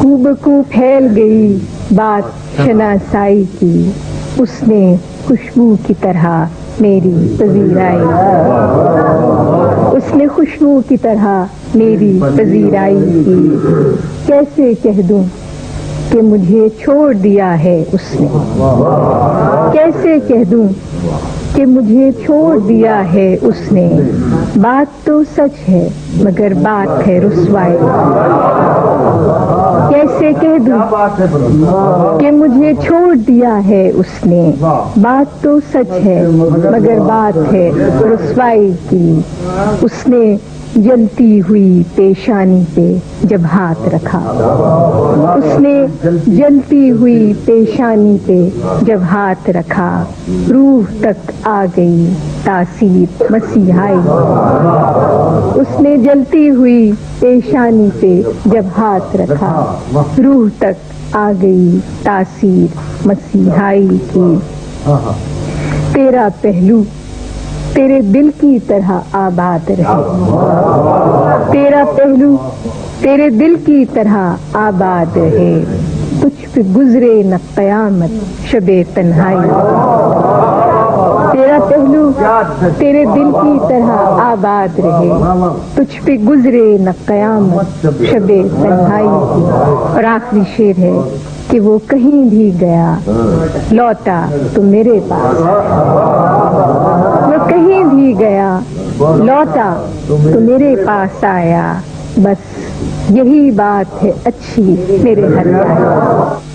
بکو پھیل گئی بات شناسائی کی، اس نے خوشبو کی طرح میری پذیرائی، اس نے خوشبو کی طرح میری پذیرائی کی۔ کیسے کہہ دوں کہ مجھے چھوڑ دیا ہے اس نے، کیسے کہہ دوں کہ مجھے چھوڑ دیا ہے اس نے، بات تو سچ ہے مگر بات ہے رسوائی۔ کیسے کہہ دوں کہ مجھے چھوڑ دیا ہے اس نے، بات تو سچ ہے مگر بات ہے رسوائی کی۔ اس نے جلتی ہوئی پیشانی پہ جب ہاتھ رکھا، اس نے جلتی ہوئی پیشانی پہ جب ہاتھ رکھا، روح تک آ گئی تاثیر مسیحائی۔ اس نے جلتی ہوئی پیشانی پہ جب ہاتھ رکھا، روح تک آ گئی تاثیر مسیحائی کی۔ تیرا پہلو تیرے دل کی طرح آباد رہے، تیرا پہلو تیرے دل کی طرح آباد رہے، تجھ پہ گزرے نہ قیامت شب تنہائی۔ تیرا پہلو تیرے دل کی طرح آباد رہے، تجھ پہ گزرے نہ قیامت شب تنہائی کی۔ اور آخری شعر ہے کہ وہ کہیں بھی گیا لوٹا تو میرے پاس، وہ کہیں بھی گیا لوٹا تو میرے پاس آیا، بس یہی بات ہے اچھی میرے ہر